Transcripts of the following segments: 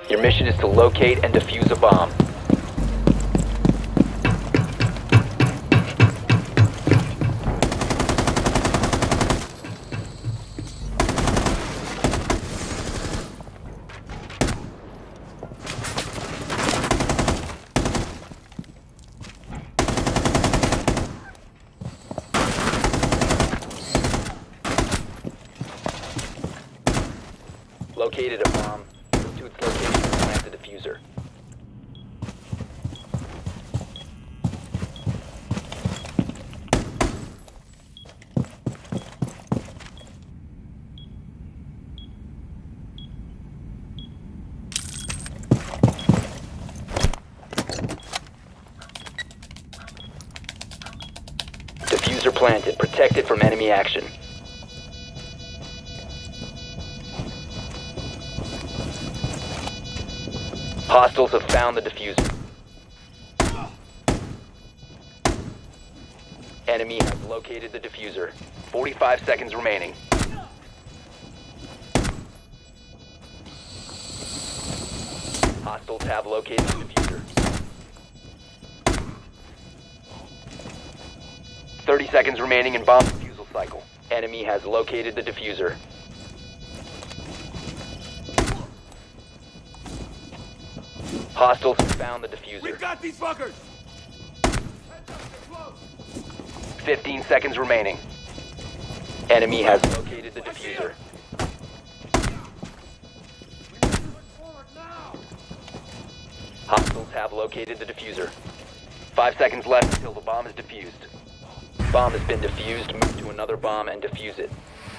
Your mission is to locate and defuse a bomb. Located a bomb. Move to its location and plant the diffuser. Diffuser planted. Protected from enemy action. Hostiles have found the diffuser. Enemy has located the diffuser. 45 seconds remaining. Hostiles have located the diffuser. 30 seconds remaining in bomb defusal cycle. Enemy has located the diffuser. Hostiles have found the diffuser. We've got these fuckers! 15 seconds remaining. Enemy has located the diffuser. Hostiles have located the diffuser. 5 seconds left until the bomb is defused. Bomb has been defused. Move to another bomb and defuse it.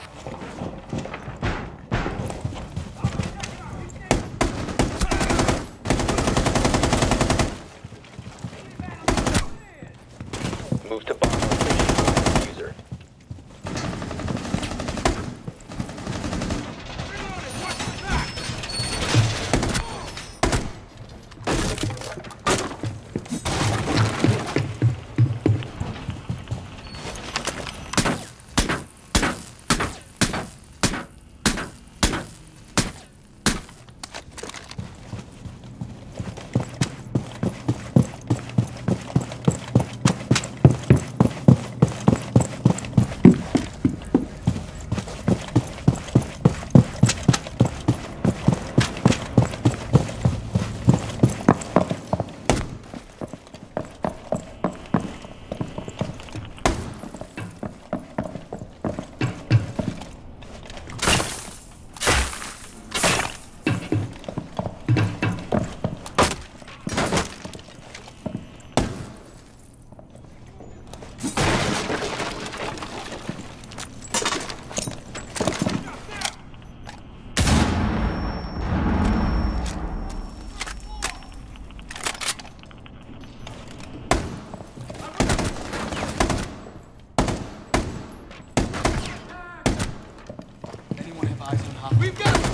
Move to bomb location with the diffuser. We've got him!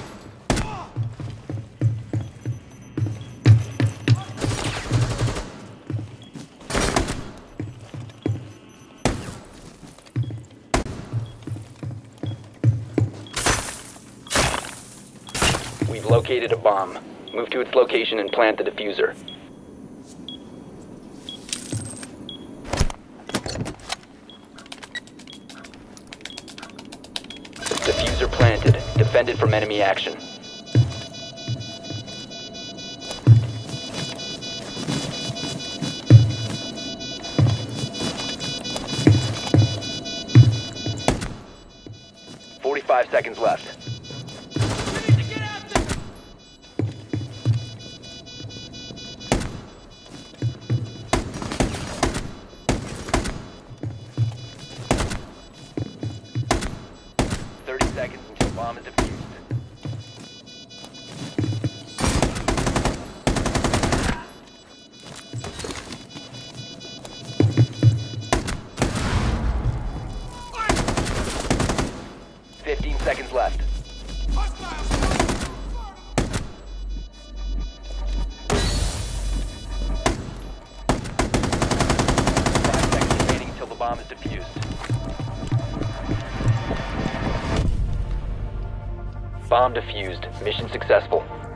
'We've located a bomb. Move to its location and plant the diffuser. Diffuser planted. Defended from enemy action. "45 seconds left. We need to get out there! 30 seconds until bomb is defused. Fire! 15 seconds left. Hostiles! 5 seconds remaining until the bomb is defused. Bomb defused. Mission successful.